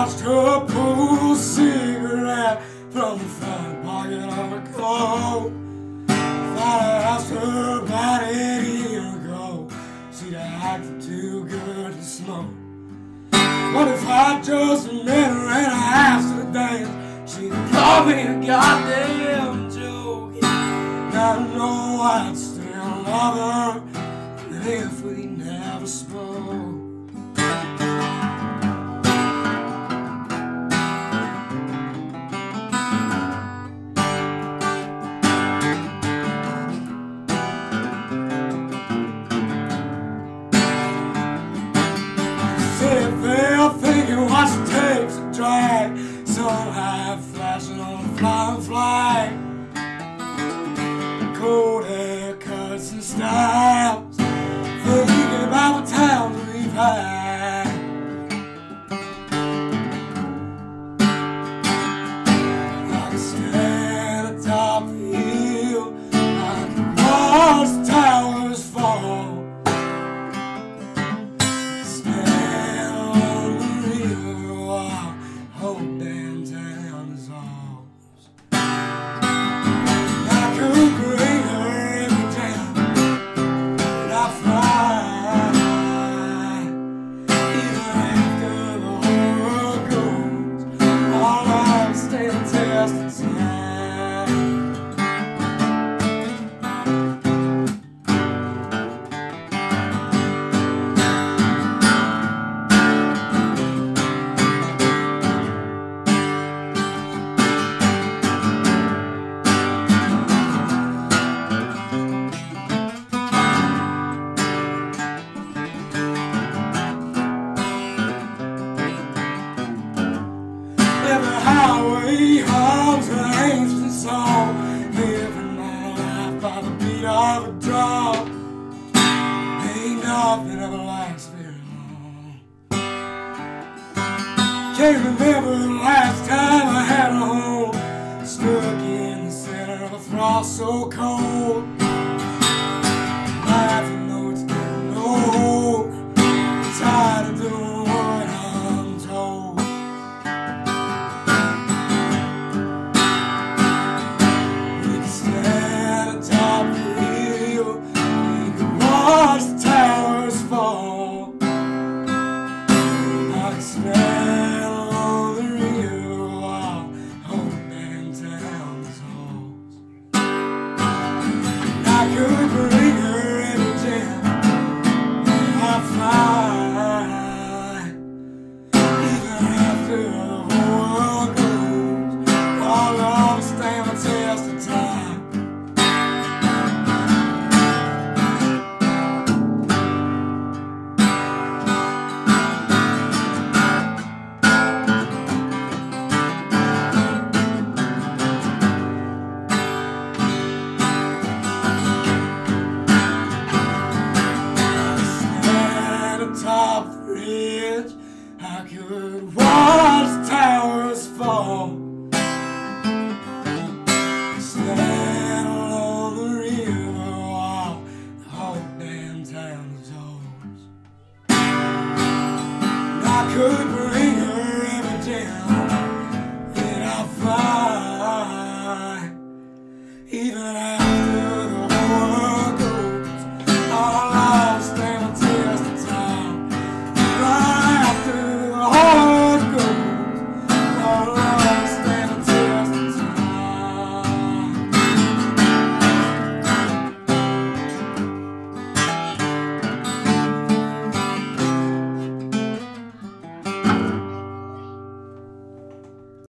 watched her pull a cigarette from the front pocket of her coat. Thought I asked her about it a year ago. She'd acted too good to smoke. What if I just met her and I asked her to dance? She'd call me a goddamn joke. Now I know I'd still love her, even if we never spoke. Watch the tapes that drag, sun high flashing on a flying flag. Cold haircuts and styles, thinking about the towns we've had. I can stand atop the hill, I can watch the towers fall. Highway hums an ancient song, living my life by the beat of a drum. Ain't nothing ever lasts very long. Can't remember the last time I had a home, stuck in the center of a frost so cold. Life, you know it's getting old, I'm tired of doing what I'm told. I could bring her in a jam, and I'd fly. Even after the whole world goes, our love will stand the test of time. Top the ridge, I could watch the towers fall. Stand along the river while the whole damn town is ours. I could